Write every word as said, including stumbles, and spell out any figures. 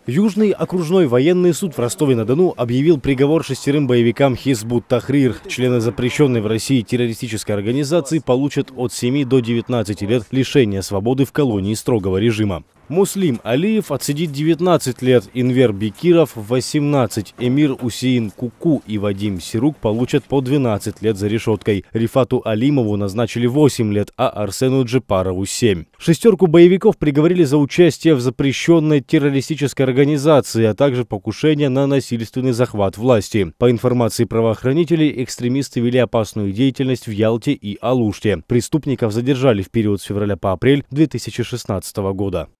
Южный окружной военный суд в Ростове-на-Дону объявил приговор шестерым боевикам Хизбут Тахрир. Члены запрещенной в России террористической организации получат от семи до девятнадцати лет лишения свободы в колонии строгого режима. Муслим Алиев отсидит девятнадцать лет, Инвер Бекиров – восемнадцать, Эмир Усеин Куку и Вадим Сирук получат по двенадцать лет за решеткой. Рифату Алимову назначили восемь лет, а Арсену Джепарову – семь. Шестерку боевиков приговорили за участие в запрещенной террористической организации, а также покушение на насильственный захват власти. По информации правоохранителей, экстремисты вели опасную деятельность в Ялте и Алуште. Преступников задержали в период с февраля по апрель две тысячи шестнадцатого года.